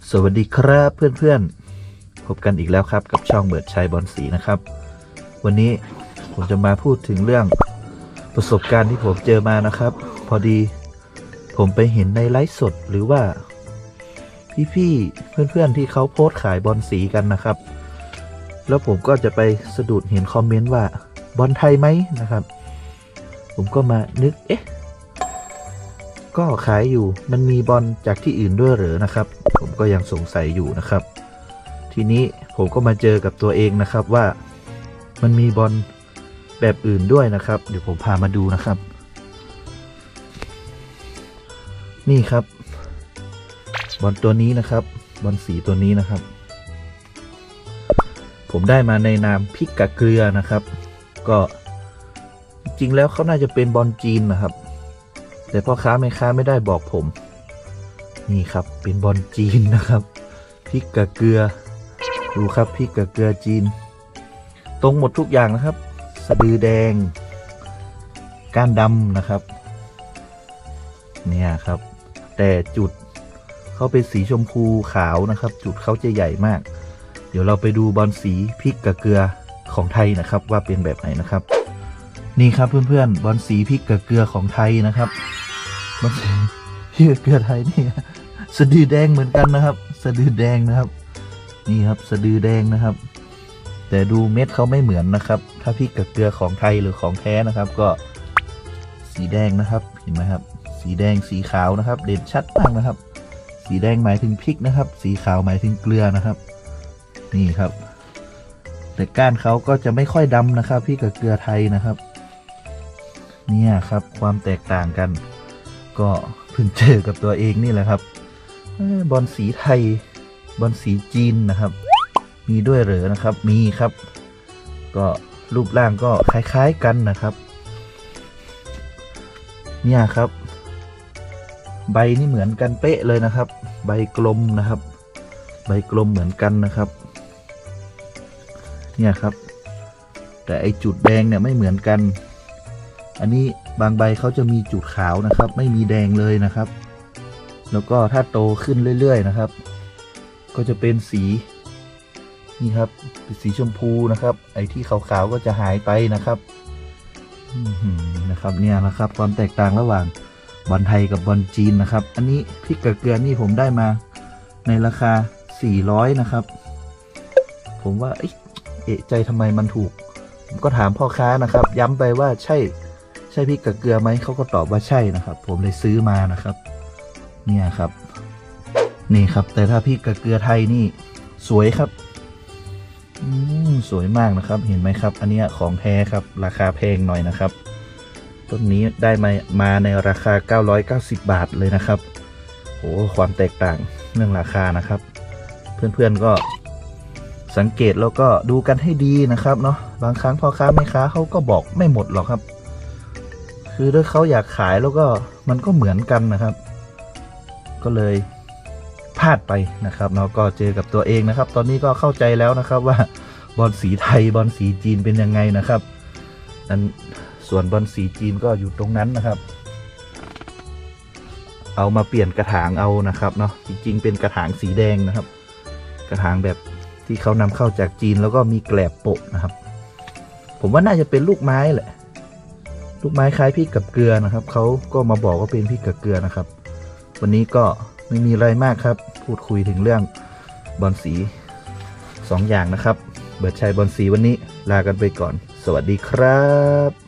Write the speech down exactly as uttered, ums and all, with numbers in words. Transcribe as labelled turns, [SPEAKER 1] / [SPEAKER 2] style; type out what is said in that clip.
[SPEAKER 1] สวัสดีครับเพื่อนๆพบกันอีกแล้วครับกับช่องเบิร์ดชัยบอลสีนะครับวันนี้ผมจะมาพูดถึงเรื่องประสบการณ์ที่ผมเจอมานะครับพอดีผมไปเห็นในไลฟ์สดหรือว่าพี่ๆเพื่อนๆที่เขาโพสต์ขายบอลสีกันนะครับแล้วผมก็จะไปสะดุดเห็นคอมเมนต์ว่าบอลไทยไหมนะครับผมก็มานึกเอ๊ะก็ขายอยู่มันมีบอลจากที่อื่นด้วยหรือนะครับผมก็ยังสงสัยอยู่นะครับทีนี้ผมก็มาเจอกับตัวเองนะครับว่ามันมีบอลแบบอื่นด้วยนะครับเดี๋ยวผมพามาดูนะครับนี่ครับบอลตัวนี้นะครับบอลสีตัวนี้นะครับผมได้มาในนามพริกกะเกลือนะครับก็จริงแล้วเขาน่าจะเป็นบอลจีนนะครับแต่พ่อค้าแม่ค้าไม่ได้บอกผมนี่ครับเป็นบอลจีนนะครับพริกกะเกลือดูครับพริกกะเกลือจีนตรงหมดทุกอย่างนะครับสะดือแดงก้านดำนะครับเนี่ยครับแต่จุดเขาเป็นสีชมพูขาวนะครับจุดเขาจะใหญ่มากเดี๋ยวเราไปดูบอลสีพริกกะเกลือของไทยนะครับว่าเป็นแบบไหนนะครับนี่ครับเพื่อนๆบอลสีพริกกะเกลือของไทยนะครับบอลสีพริกกะเกลือไทยนี่สะดือแดงเหมือนกันนะครับสะดือแดงนะครับนี่ครับสะดือแดงนะครับแต่ดูเม็ดเขาไม่เหมือนนะครับถ้าพริกกะเกลือของไทยหรือของแท้นะครับก็สีแดงนะครับเห็นไหมครับสีแดงสีขาวนะครับเด่นชัดมากนะครับสีแดงหมายถึงพริกนะครับสีขาวหมายถึงเกลือนะครับนี่ครับแต่ก้านเขาก็จะไม่ค่อยดำนะครับพริกกะเกลือไทยนะครับเนี่ยครับความแตกต่างกันก็เพิ่งเจอกับตัวเองนี่แหละครับบอลสีไทยบอลสีจีนนะครับมีด้วยเหรอนะครับมีครับก็รูปร่างก็คล้ายๆกันนะครับเนี่ยครับใบนี่เหมือนกันเป๊ะเลยนะครับใบกลมนะครับใบกลมเหมือนกันนะครับเนี่ยครับแต่ไอจุดแดงเนี่ยไม่เหมือนกันอันนี้บางใบเขาจะมีจุดขาวนะครับไม่มีแดงเลยนะครับแล้วก็ถ้าโตขึ้นเรื่อยๆนะครับก็จะเป็นสีนี่ครับเป็นสีชมพูนะครับไอ้ที่ขาวๆก็จะหายไปนะครับนะครับเนี่ยนะครับความแตกต่างระหว่างบอลไทยกับบอลจีนนะครับอันนี้พริกกะเกลือนี่ผมได้มาในราคาสี่ร้อยนะครับผมว่าเอ๊ะใจทำไมมันถูกผมก็ถามพ่อค้านะครับย้ำไปว่าใช่ใช่พริกกะเกลือไหมเขาก็ตอบว่าใช่นะครับผมเลยซื้อมานะครับเนี่ยครับนี่ครับแต่ถ้าพริกกะเกลือไทยนี่สวยครับอืมสวยมากนะครับเห็นไหมครับอันนี้ของแท้ครับราคาแพงหน่อยนะครับต้นนี้ได้มามาในราคาเก้าร้อยเก้าสิบบาทเลยนะครับโอ้ความแตกต่างเรื่องราคานะครับเพื่อนๆก็สังเกตแล้วก็ดูกันให้ดีนะครับเนาะบางครั้งพ่อค้าแม่ค้าเขาก็บอกไม่หมดหรอกครับคือถ้าเขาอยากขายแล้วก็มันก็เหมือนกันนะครับก็เลยพลาดไปนะครับเนาะก็เจอกับตัวเองนะครับตอนนี้ก็เข้าใจแล้วนะครับว่าบอลสีไทยบอลสีจีนเป็นยังไงนะครับนั้นส่วนบอลสีจีนก็อยู่ตรงนั้นนะครับเอามาเปลี่ยนกระถางเอานะครับเนาะจริงๆเป็นกระถางสีแดงนะครับกระถางแบบที่เขานำเข้าจากจีนแล้วก็มีแกลบโปะนะครับผมว่าน่าจะเป็นลูกไม้แหละลูกไม้คล้ายพริกกับเกลือนะครับเขาก็มาบอกว่าเป็นพริกกับเกลือนะครับวันนี้ก็ไม่มีอะไรมากครับพูดคุยถึงเรื่องบอลสีสองอย่างนะครับเบิร์ดชัยบอลสีวันนี้ลากันไปก่อนสวัสดีครับ